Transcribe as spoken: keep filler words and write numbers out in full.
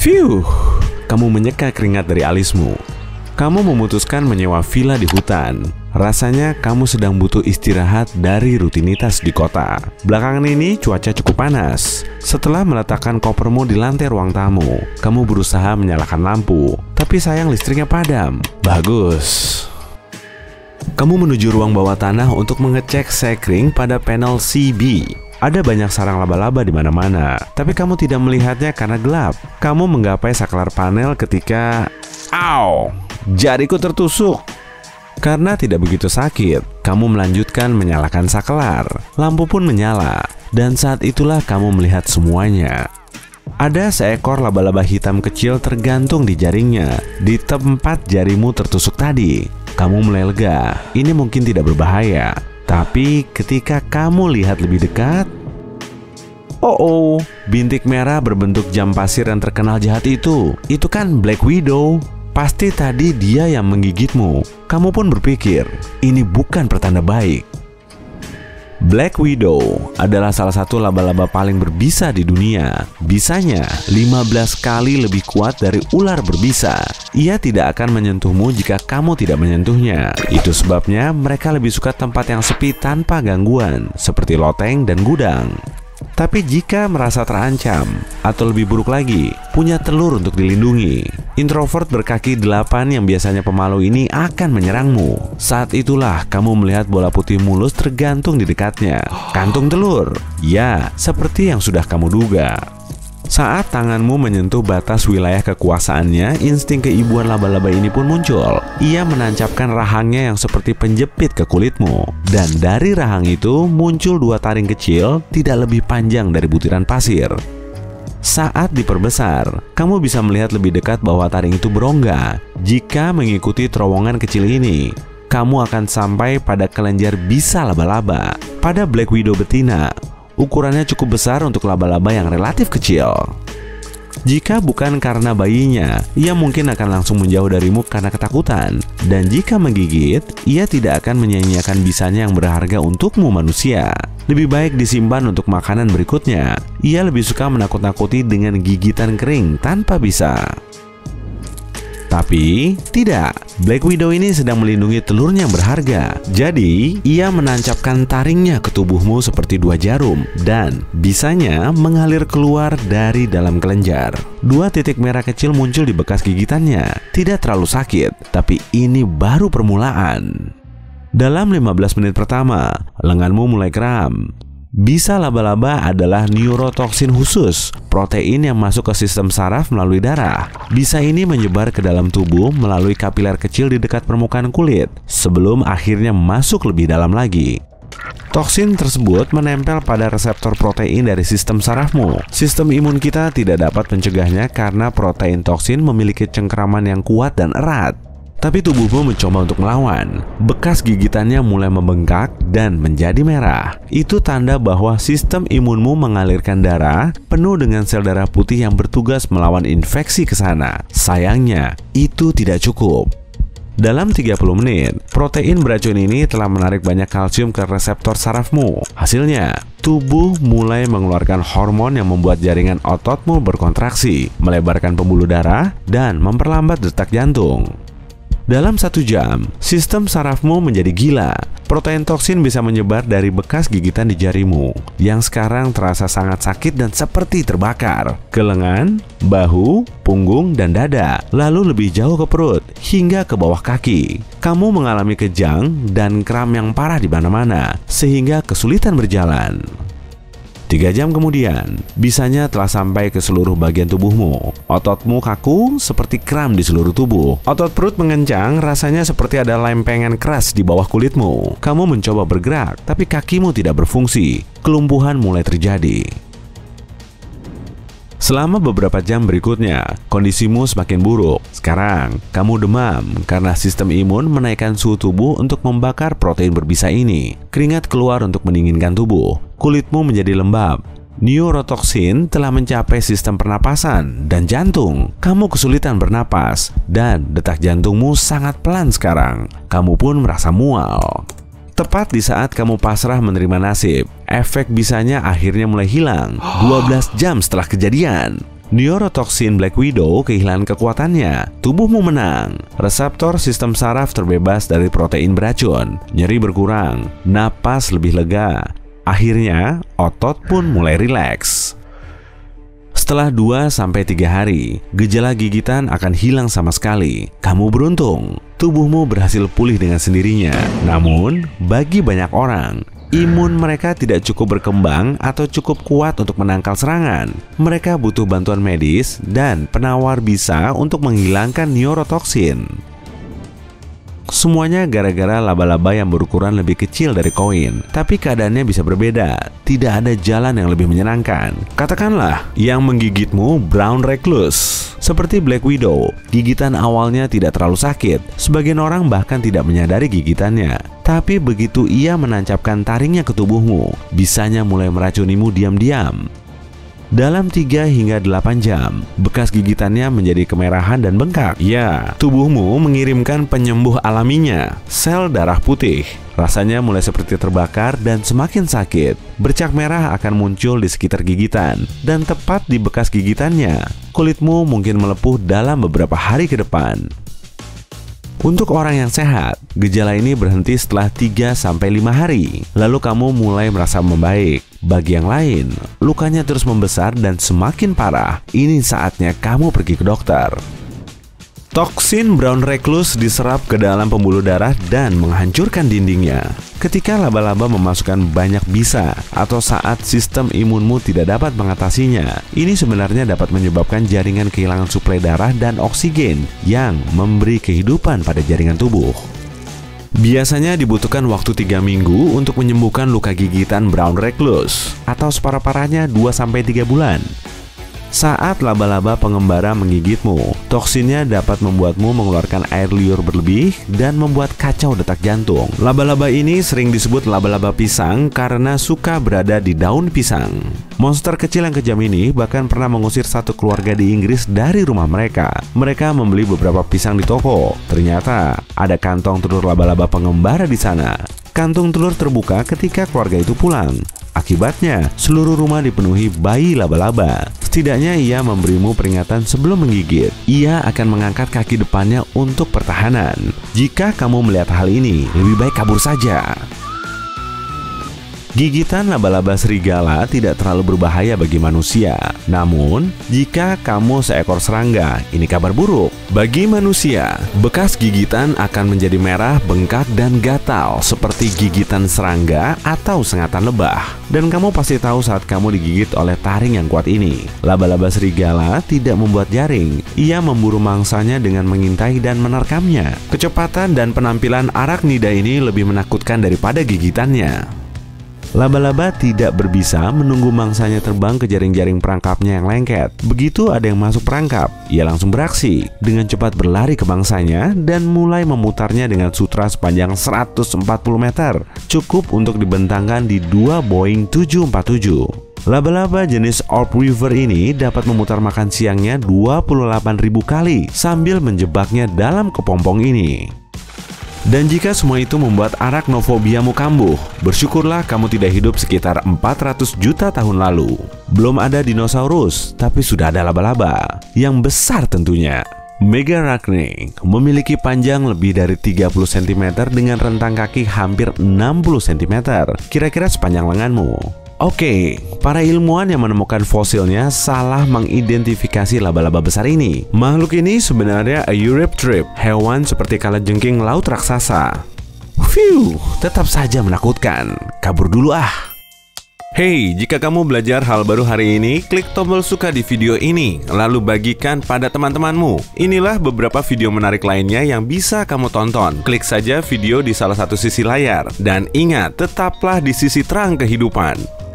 Phew, kamu menyeka keringat dari alismu. Kamu memutuskan menyewa villa di hutan. Rasanya kamu sedang butuh istirahat dari rutinitas di kota. Belakangan ini cuaca cukup panas. Setelah meletakkan kopermu di lantai ruang tamu, kamu berusaha menyalakan lampu, tapi sayang listriknya padam. Bagus. Kamu menuju ruang bawah tanah untuk mengecek sekring pada panel C B. Ada banyak sarang laba-laba di mana-mana, tapi kamu tidak melihatnya karena gelap. Kamu menggapai saklar panel ketika... Au! Jariku tertusuk. Karena tidak begitu sakit, kamu melanjutkan menyalakan saklar. Lampu pun menyala, dan saat itulah kamu melihat semuanya. Ada seekor laba-laba hitam kecil tergantung di jaringnya, di tempat jarimu tertusuk tadi. Kamu mulai lega, ini mungkin tidak berbahaya. Tapi ketika kamu lihat lebih dekat, oh oh, bintik merah berbentuk jam pasir yang terkenal jahat itu. Itu kan Black Widow. Pasti tadi dia yang menggigitmu. Kamu pun berpikir, ini bukan pertanda baik. Black Widow adalah salah satu laba-laba paling berbisa di dunia. Bisanya lima belas kali lebih kuat dari ular berbisa. Ia tidak akan menyentuhmu jika kamu tidak menyentuhnya. Itu sebabnya mereka lebih suka tempat yang sepi tanpa gangguan, seperti loteng dan gudang. Tapi jika merasa terancam, atau lebih buruk lagi, punya telur untuk dilindungi, introvert berkaki delapan yang biasanya pemalu ini akan menyerangmu. Saat itulah kamu melihat bola putih mulus tergantung di dekatnya. Kantung telur. Ya, seperti yang sudah kamu duga. Saat tanganmu menyentuh batas wilayah kekuasaannya, insting keibuan laba-laba ini pun muncul. Ia menancapkan rahangnya yang seperti penjepit ke kulitmu. Dan dari rahang itu muncul dua taring kecil, tidak lebih panjang dari butiran pasir. Saat diperbesar, kamu bisa melihat lebih dekat bahwa taring itu berongga. Jika mengikuti terowongan kecil ini, kamu akan sampai pada kelenjar bisa laba-laba. Pada Black Widow betina, ukurannya cukup besar untuk laba-laba yang relatif kecil. Jika bukan karena bayinya, ia mungkin akan langsung menjauh darimu karena ketakutan. Dan jika menggigit, ia tidak akan menyia-nyiakan bisanya yang berharga untukmu manusia. Lebih baik disimpan untuk makanan berikutnya. Ia lebih suka menakut-nakuti dengan gigitan kering tanpa bisa. Tapi tidak, Black Widow ini sedang melindungi telurnya yang berharga. Jadi, ia menancapkan taringnya ke tubuhmu seperti dua jarum dan bisanya mengalir keluar dari dalam kelenjar. Dua titik merah kecil muncul di bekas gigitannya. Tidak terlalu sakit, tapi ini baru permulaan. Dalam lima belas menit pertama, lenganmu mulai kram. Bisa laba-laba adalah neurotoksin khusus, protein yang masuk ke sistem saraf melalui darah. Bisa ini menyebar ke dalam tubuh melalui kapiler kecil di dekat permukaan kulit, sebelum akhirnya masuk lebih dalam lagi. Toksin tersebut menempel pada reseptor protein dari sistem sarafmu. Sistem imun kita tidak dapat mencegahnya karena protein toksin memiliki cengkeraman yang kuat dan erat. Tapi tubuhmu mencoba untuk melawan. Bekas gigitannya mulai membengkak dan menjadi merah. Itu tanda bahwa sistem imunmu mengalirkan darah penuh dengan sel darah putih yang bertugas melawan infeksi ke sana. Sayangnya, itu tidak cukup. Dalam tiga puluh menit, protein beracun ini telah menarik banyak kalsium ke reseptor sarafmu. Hasilnya, tubuh mulai mengeluarkan hormon yang membuat jaringan ototmu berkontraksi, melebarkan pembuluh darah, dan memperlambat detak jantung. Dalam satu jam, sistem sarafmu menjadi gila. Protein toksin bisa menyebar dari bekas gigitan di jarimu, yang sekarang terasa sangat sakit dan seperti terbakar, ke lengan, bahu, punggung, dan dada, lalu lebih jauh ke perut, hingga ke bawah kaki. Kamu mengalami kejang dan kram yang parah di mana-mana, sehingga kesulitan berjalan. Tiga jam kemudian, bisanya telah sampai ke seluruh bagian tubuhmu. Ototmu kaku seperti kram di seluruh tubuh. Otot perut mengencang, rasanya seperti ada lempengan keras di bawah kulitmu. Kamu mencoba bergerak, tapi kakimu tidak berfungsi. Kelumpuhan mulai terjadi. Selama beberapa jam berikutnya, kondisimu semakin buruk. Sekarang, kamu demam karena sistem imun menaikkan suhu tubuh untuk membakar protein berbisa ini. Keringat keluar untuk mendinginkan tubuh. Kulitmu menjadi lembab. Neurotoksin telah mencapai sistem pernapasan dan jantung. Kamu kesulitan bernapas dan detak jantungmu sangat pelan sekarang. Kamu pun merasa mual. Tepat di saat kamu pasrah menerima nasib, efek bisanya akhirnya mulai hilang. dua belas jam setelah kejadian, Neurotoksin Black Widow kehilangan kekuatannya, tubuhmu menang. Reseptor sistem saraf terbebas dari protein beracun, nyeri berkurang, napas lebih lega. Akhirnya, otot pun mulai rileks. Setelah dua sampai tiga hari, gejala gigitan akan hilang sama sekali. Kamu beruntung, tubuhmu berhasil pulih dengan sendirinya. Namun, bagi banyak orang, imun mereka tidak cukup berkembang atau cukup kuat untuk menangkal serangan. Mereka butuh bantuan medis dan penawar bisa untuk menghilangkan neurotoksin. Semuanya gara-gara laba-laba yang berukuran lebih kecil dari koin. Tapi keadaannya bisa berbeda. Tidak ada jalan yang lebih menyenangkan. Katakanlah yang menggigitmu brown recluse. Seperti Black Widow, gigitan awalnya tidak terlalu sakit. Sebagian orang bahkan tidak menyadari gigitannya. Tapi begitu ia menancapkan taringnya ke tubuhmu, bisanya mulai meracunimu diam-diam. Dalam tiga hingga delapan jam, bekas gigitannya menjadi kemerahan dan bengkak. Ya, tubuhmu mengirimkan penyembuh alaminya, sel darah putih. Rasanya mulai seperti terbakar dan semakin sakit. Bercak merah akan muncul di sekitar gigitan, dan tepat di bekas gigitannya, kulitmu mungkin melepuh dalam beberapa hari ke depan. Untuk orang yang sehat, gejala ini berhenti setelah tiga sampai lima hari. Lalu kamu mulai merasa membaik. Bagi yang lain, lukanya terus membesar dan semakin parah. Ini saatnya kamu pergi ke dokter. Toksin brown recluse diserap ke dalam pembuluh darah dan menghancurkan dindingnya. Ketika laba-laba memasukkan banyak bisa atau saat sistem imunmu tidak dapat mengatasinya, ini sebenarnya dapat menyebabkan jaringan kehilangan suplai darah dan oksigen yang memberi kehidupan pada jaringan tubuh. Biasanya dibutuhkan waktu tiga minggu untuk menyembuhkan luka gigitan brown recluse atau separah-parahnya dua sampai tiga bulan. Saat laba-laba pengembara menggigitmu, toksinnya dapat membuatmu mengeluarkan air liur berlebih dan membuat kacau detak jantung. Laba-laba ini sering disebut laba-laba pisang karena suka berada di daun pisang. Monster kecil yang kejam ini bahkan pernah mengusir satu keluarga di Inggris dari rumah mereka. Mereka membeli beberapa pisang di toko. Ternyata ada kantong telur laba-laba pengembara di sana. Kantung telur terbuka ketika keluarga itu pulang. Akibatnya, seluruh rumah dipenuhi bayi laba-laba. Setidaknya ia memberimu peringatan sebelum menggigit. Ia akan mengangkat kaki depannya untuk pertahanan. Jika kamu melihat hal ini, lebih baik kabur saja. Gigitan laba-laba serigala tidak terlalu berbahaya bagi manusia. Namun, jika kamu seekor serangga, ini kabar buruk. Bagi manusia, bekas gigitan akan menjadi merah, bengkak, dan gatal seperti gigitan serangga atau sengatan lebah. Dan kamu pasti tahu saat kamu digigit oleh taring yang kuat ini. Laba-laba serigala tidak membuat jaring. Ia memburu mangsanya dengan mengintai dan menerkamnya. Kecepatan dan penampilan arachnida ini lebih menakutkan daripada gigitannya. Laba-laba tidak berbisa menunggu mangsanya terbang ke jaring-jaring perangkapnya yang lengket. Begitu ada yang masuk perangkap, ia langsung beraksi. Dengan cepat berlari ke mangsanya dan mulai memutarnya dengan sutra sepanjang seratus empat puluh meter. Cukup untuk dibentangkan di dua Boeing tujuh empat tujuh. Laba-laba jenis Orb Weaver ini dapat memutar makan siangnya dua puluh delapan ribu kali sambil menjebaknya dalam kepompong ini. Dan jika semua itu membuat arachnofobiamu kambuh, bersyukurlah kamu tidak hidup sekitar empat ratus juta tahun lalu. Belum ada dinosaurus, tapi sudah ada laba-laba. Yang besar tentunya. Megarachne memiliki panjang lebih dari tiga puluh sentimeter dengan rentang kaki hampir enam puluh sentimeter, kira-kira sepanjang lenganmu. Oke, para ilmuwan yang menemukan fosilnya salah mengidentifikasi laba-laba besar ini. Makhluk ini sebenarnya a Euryptrip, hewan seperti kalajengking laut raksasa. Phew, tetap saja menakutkan. Kabur dulu ah. Hey, jika kamu belajar hal baru hari ini, klik tombol suka di video ini, lalu bagikan pada teman-temanmu. Inilah beberapa video menarik lainnya yang bisa kamu tonton. Klik saja video di salah satu sisi layar. Dan ingat, tetaplah di sisi terang kehidupan.